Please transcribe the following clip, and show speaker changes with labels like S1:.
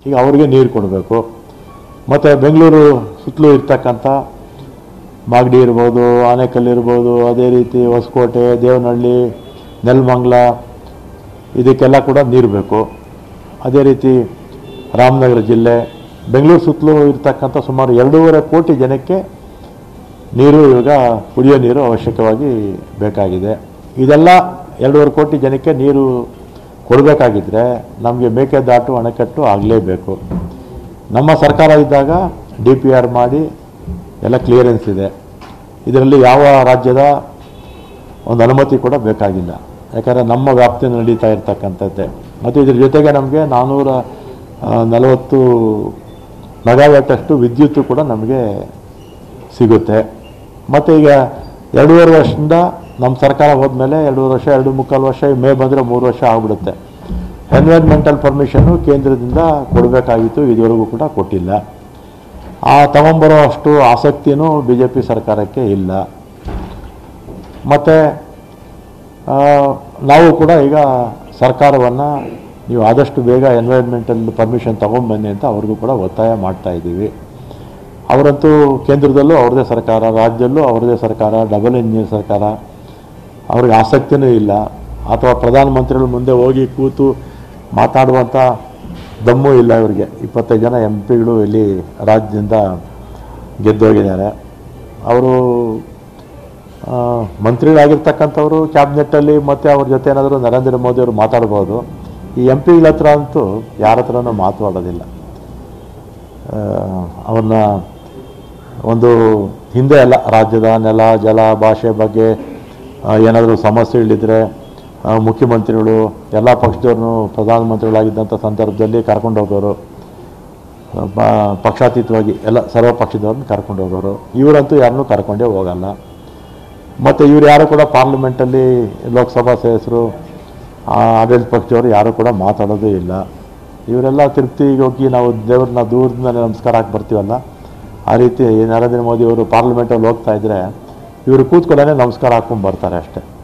S1: ಈಗ ಅವ್ರಿಗೆ ನೀರು ಕೊಡಬೇಕು. ಮತ್ತು ಬೆಂಗಳೂರು ಸುತ್ತಲೂ ಇರ್ತಕ್ಕಂಥ ಮಾಗಡಿ ಇರ್ಬೋದು, ಆನೇಕಲ್ ಇರ್ಬೋದು, ಅದೇ ರೀತಿ ಹೊಸಕೋಟೆ, ದೇವನಹಳ್ಳಿ, ನೆಲಮಂಗಲ ಇದಕ್ಕೆಲ್ಲ ಕೂಡ ನೀರು ಬೇಕು. ಅದೇ ರೀತಿ ರಾಮನಗರ ಜಿಲ್ಲೆ, ಬೆಂಗಳೂರು ಸುತ್ತಲೂ ಇರ್ತಕ್ಕಂಥ ಸುಮಾರು 2.5 ಕೋಟಿ ಜನಕ್ಕೆ ನೀರು ಇವಾಗ ಕುಡಿಯೋ ನೀರು ಅವಶ್ಯಕವಾಗಿ ಬೇಕಾಗಿದೆ. ಇದೆಲ್ಲ 2.5 ಕೋಟಿ ಜನಕ್ಕೆ ನೀರು ಕೊಡಬೇಕಾಗಿದ್ದರೆ ನಮಗೆ ಮೇಕೆದಾಟು ಅಣೆಕಟ್ಟು ಆಗಲೇಬೇಕು. ನಮ್ಮ ಸರ್ಕಾರ ಇದ್ದಾಗ DPR ಮಾಡಿ ಎಲ್ಲ ಕ್ಲಿಯರೆನ್ಸ್ ಇದೆ. ಇದರಲ್ಲಿ ಯಾವ ರಾಜ್ಯದ ಒಂದು ಅನುಮತಿ ಕೂಡ ಬೇಕಾಗಿಲ್ಲ, ಯಾಕಂದರೆ ನಮ್ಮ ವ್ಯಾಪ್ತಿಯಲ್ಲಿ ನಡೀತಾ ಇರ್ತಕ್ಕಂಥದ್ದೇ. ಮತ್ತು ಇದ್ರ ಜೊತೆಗೆ ನಮಗೆ 440 ಮೆಗಾವ್ಯಾಟಷ್ಟು ವಿದ್ಯುತ್ತು ಕೂಡ ನಮಗೆ ಸಿಗುತ್ತೆ. ಮತ್ತು ಈಗ 2.5 ವರ್ಷದಿಂದ ನಮ್ಮ ಸರ್ಕಾರ ಹೋದ್ಮೇಲೆ 2.5 ವರ್ಷ, 2.25 ವರ್ಷ, ಮೇ ಬಂದರೆ 3 ವರ್ಷ ಆಗಿಬಿಡುತ್ತೆ. ಎನ್ವೈರ್ಮೆಂಟಲ್ ಪರ್ಮಿಷನ್ನು ಕೇಂದ್ರದಿಂದ ಕೊಡಬೇಕಾಗಿತ್ತು, ಇದುವರೆಗೂ ಕೂಡ ಕೊಟ್ಟಿಲ್ಲ. ತಗೊಂಬರೋ ಅಷ್ಟು ಆಸಕ್ತಿಯೂ BJP ಸರ್ಕಾರಕ್ಕೆ ಇಲ್ಲ. ಮತ್ತು ನಾವು ಕೂಡ ಈಗ ಸರ್ಕಾರವನ್ನು ನೀವು ಆದಷ್ಟು ಬೇಗ ಎನ್ವೈರ್ಮೆಂಟಲ್ ಪರ್ಮಿಷನ್ ತೊಗೊಂಬನ್ನಿ ಅಂತ ಅವ್ರಿಗೂ ಕೂಡ ಒತ್ತಾಯ ಮಾಡ್ತಾಯಿದ್ದೀವಿ. ಅವರಂತೂ ಕೇಂದ್ರದಲ್ಲೂ ಅವ್ರದ್ದೇ ಸರ್ಕಾರ, ರಾಜ್ಯದಲ್ಲೂ ಅವ್ರದ್ದೇ ಸರ್ಕಾರ, ಡಬಲ್ ಇಂಜಿನ್ ಸರ್ಕಾರ, ಅವ್ರಿಗೆ ಆಸಕ್ತಿಯೂ ಇಲ್ಲ. ಅಥವಾ ಪ್ರಧಾನಮಂತ್ರಿಗಳ ಮುಂದೆ ಹೋಗಿ ಕೂತು ಮಾತಾಡುವಂಥ ದಮ್ಮೂ ಇಲ್ಲ ಇವರಿಗೆ. 25 ಜನ MP ಗಳು ಇಲ್ಲಿ ರಾಜ್ಯದಿಂದ ಗೆದ್ದೋಗಿದ್ದಾರೆ. ಅವರು ಮಂತ್ರಿಗಳಾಗಿರ್ತಕ್ಕಂಥವ್ರು ಕ್ಯಾಬಿನೆಟ್ಟಲ್ಲಿ ಮತ್ತು ಅವ್ರ ಜೊತೆ ಏನಾದರೂ ನರೇಂದ್ರ ಮೋದಿಯವರು ಮಾತಾಡ್ಬೋದು. ಈ MP ಗಳ ಹತ್ರ ಅಂತೂ ಯಾರ ಹತ್ರನೂ ಮಾತಾಡೋದಿಲ್ಲ. ಅವ್ರನ್ನ ಒಂದು ಹಿಂದೆ ಎಲ್ಲ ರಾಜ್ಯದ ನೆಲ, ಜಲ, ಭಾಷೆ ಬಗ್ಗೆ ಏನಾದರೂ ಸಮಸ್ಯೆಗಳಿದ್ದರೆ ಮುಖ್ಯಮಂತ್ರಿಗಳು ಎಲ್ಲ ಪಕ್ಷದವ್ರನ್ನೂ ಪ್ರಧಾನಮಂತ್ರಿಗಳಾಗಿದ್ದಂಥ ಸಂದರ್ಭದಲ್ಲಿ ಕರ್ಕೊಂಡು ಹೋಗೋರು, ಪಕ್ಷಾತೀತವಾಗಿ ಎಲ್ಲ ಸರ್ವ ಪಕ್ಷದವ್ರನ್ನ ಕರ್ಕೊಂಡು ಹೋಗೋರು. ಇವರಂತೂ ಯಾರನ್ನೂ ಕರ್ಕೊಂಡೇ ಹೋಗಲ್ಲ. ಮತ್ತು ಇವ್ರು ಯಾರು ಕೂಡ ಪಾರ್ಲಿಮೆಂಟಲ್ಲಿ ಲೋಕಸಭಾ ಸದಸ್ಯರು, ಆಡಳಿತ ಪಕ್ಷದವರು ಯಾರೂ ಕೂಡ ಮಾತಾಡೋದೇ ಇಲ್ಲ. ಇವರೆಲ್ಲ ತಿರುಪ್ತಿಗೆ ಹೋಗಿ ನಾವು ದೇವ್ರನ್ನ ದೂರದಿಂದ ನಮಸ್ಕಾರ ಹಾಕಿ ಬರ್ತೀವಲ್ಲ, ಆ ರೀತಿ ನರೇಂದ್ರ ಮೋದಿಯವರು ಪಾರ್ಲಿಮೆಂಟಲ್ಲಿ ಹೋಗ್ತಾಯಿದ್ರೆ ಇವರು ಕೂತ್ಕೊಳ್ಳೇ ನಮಸ್ಕಾರ ಹಾಕ್ಕೊಂಡು ಬರ್ತಾರೆ ಅಷ್ಟೇ.